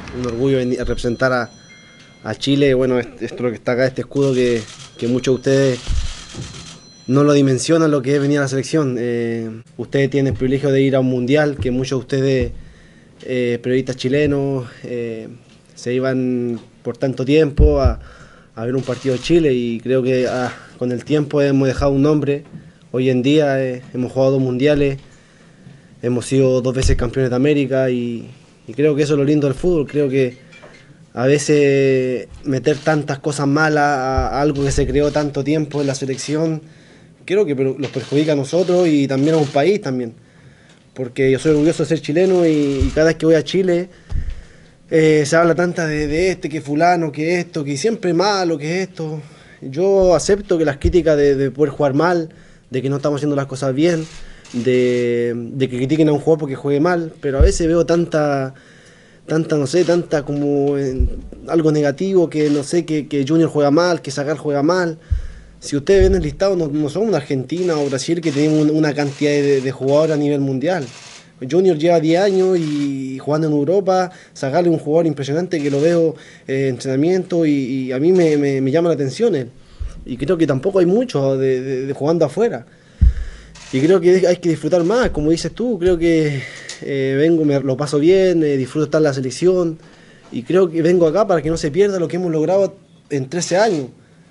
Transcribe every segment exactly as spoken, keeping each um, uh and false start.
un orgullo venir a representar a, a Chile. Bueno, esto es lo que está acá, este escudo que, que muchos de ustedes no lo dimensionan, lo que es venir a la selección. Eh, ustedes tienen el privilegio de ir a un mundial, que muchos de ustedes, eh, periodistas chilenos, eh, se iban por tanto tiempo a, a ver un partido de Chile, y creo que ah, con el tiempo hemos dejado un nombre. Hoy en día eh, hemos jugado dos mundiales, hemos sido dos veces campeones de América, y, y creo que eso es lo lindo del fútbol. Creo que a veces meter tantas cosas malas a, a algo que se creó tanto tiempo en la selección, creo que los perjudica a nosotros y también a un país también. Porque yo soy orgulloso de ser chileno, y, y cada vez que voy a Chile eh, se habla tanta de, de este, que fulano, que esto, que siempre malo, que esto. Yo acepto que las críticas de, de poder jugar mal, de que no estamos haciendo las cosas bien, de, de que critiquen a un jugador porque juegue mal, pero a veces veo tanta, tanta no sé, tanta como eh, algo negativo, que no sé, que, que Junior juega mal, que Zagal juega mal. Si ustedes ven el listado, no, no somos Argentina o Brasil, que tenemos una cantidad de, de jugadores a nivel mundial. Junior lleva diez años y jugando en Europa. Zagal es un jugador impresionante que lo veo en eh, entrenamiento, y, y a mí me, me, me llama la atención él. Y creo que tampoco hay muchos de, de, de jugando afuera. Y creo que hay que disfrutar más, como dices tú. Creo que eh, vengo, me lo paso bien, eh, disfruto estar en la selección. Y creo que vengo acá para que no se pierda lo que hemos logrado en trece años.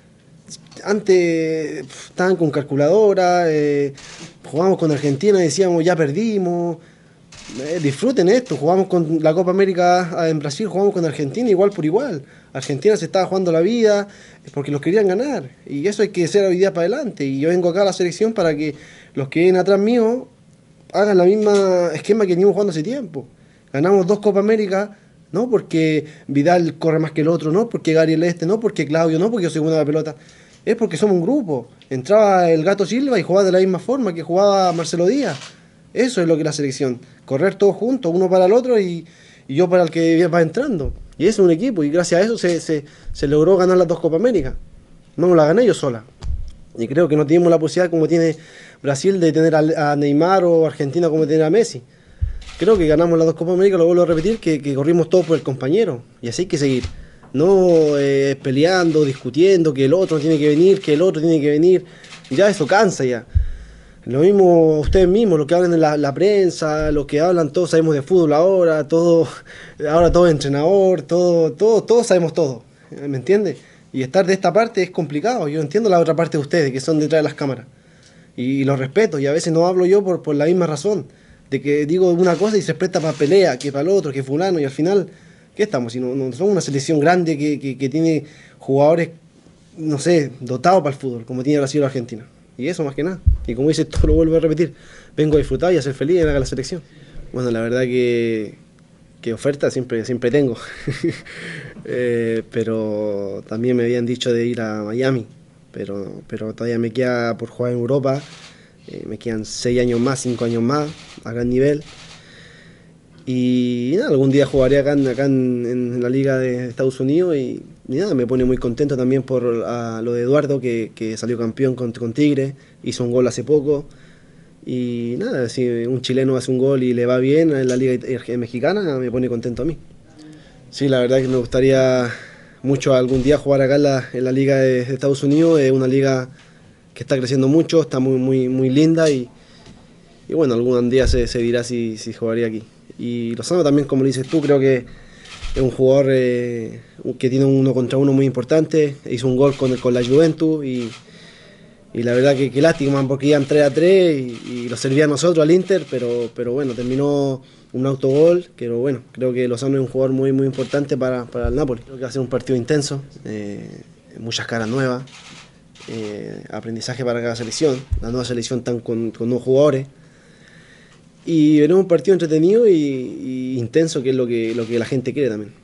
Antes estaban con calculadora, eh, jugamos con Argentina y decíamos ya perdimos. Eh, disfruten esto, jugamos con la Copa América en Brasil, jugamos con Argentina igual por igual. Argentina se estaba jugando la vida porque los querían ganar, y eso hay que hacer hoy día para adelante. Y yo vengo acá a la selección para que los que vienen atrás mío hagan la misma esquema que venimos jugando hace tiempo. Ganamos dos Copa América, no porque Vidal corre más que el otro, no porque Gabriel este, no porque Claudio, no porque yo soy bueno de la pelota. Es porque somos un grupo. Entraba el Gato Silva y jugaba de la misma forma que jugaba Marcelo Díaz. Eso es lo que es la selección. Correr todos juntos, uno para el otro, y, y yo para el que va entrando. Y eso es un equipo, y gracias a eso se, se, se logró ganar las dos Copa América. No me la gané yo sola. Y creo que no tenemos la posibilidad, como tiene Brasil, de tener a, a Neymar, o Argentina como tener a Messi. Creo que ganamos las dos Copa América, lo vuelvo a repetir, que, que corrimos todos por el compañero. Y así hay que seguir. No eh, peleando, discutiendo, que el otro tiene que venir, que el otro tiene que venir. Ya eso cansa ya. Lo mismo ustedes mismos, lo que hablan en la, la prensa, lo que hablan, todos sabemos de fútbol ahora, todo, ahora todo es entrenador, todo, todo, todos sabemos todo, ¿me entiendes? Y estar de esta parte es complicado. Yo entiendo la otra parte de ustedes, que son detrás de las cámaras, y, y los respeto, y a veces no hablo yo por, por la misma razón, de que digo una cosa y se presta para pelea, que para el otro, que fulano, y al final, ¿qué estamos? Si no, no somos una selección grande que, que, que tiene jugadores, no sé, dotados para el fútbol, como tiene Brasil o Argentina. Y eso más que nada. Y como dices, todo lo vuelvo a repetir. Vengo a disfrutar y a ser feliz en la selección. Bueno, la verdad que, que oferta siempre, siempre tengo. eh, pero también me habían dicho de ir a Miami. Pero, pero todavía me queda por jugar en Europa. Eh, me quedan seis años más, cinco años más a gran nivel. Y nada, algún día jugaré acá, en, acá en, en la Liga de Estados Unidos, y, y nada, me pone muy contento también por a, lo de Eduardo, que, que salió campeón con, con Tigre, hizo un gol hace poco. Y nada, si un chileno hace un gol y le va bien en la Liga Mexicana, me pone contento a mí. Sí, la verdad que me gustaría mucho algún día jugar acá en la, en la Liga de, de Estados Unidos. Es una liga que está creciendo mucho, está muy, muy, muy linda, y, y bueno, algún día se, se dirá si, si jugaría aquí. Y Lozano también, como lo dices tú, creo que es un jugador eh, que tiene un uno contra uno muy importante. Hizo un gol con, con la Juventus, y, y la verdad que, que lástima, porque iban tres a tres y, y lo servía a nosotros, al Inter, pero, pero bueno, terminó un autogol. Pero bueno, creo que Lozano es un jugador muy, muy importante para, para el Napoli. Creo que va a ser un partido intenso, eh, muchas caras nuevas, eh, aprendizaje para cada selección. La nueva selección están con, con nuevos jugadores. Y veremos un partido entretenido y, y intenso, que es lo que, lo que la gente quiere también.